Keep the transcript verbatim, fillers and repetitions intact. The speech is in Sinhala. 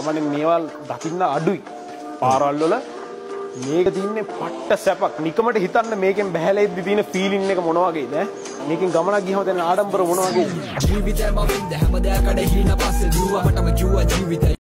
මම මේවල් දකින්න අඩුයි. පාරවල් වල මේක තින්නේ පට්ට සැපක්. නිකමට හිතන්න මේකෙන් බහැලා ඉද්දි තියෙන ෆීලින් එක මොන වගේද ඈ? මේකෙන් ගමනක් ගියම දැන් ආඩම්බර මොන වගේද? ජීවිතේ මම ඉඳ හැමදාම කඩේ හිනා පස්සේ දුවමටම කිව්වා ජීවිතේ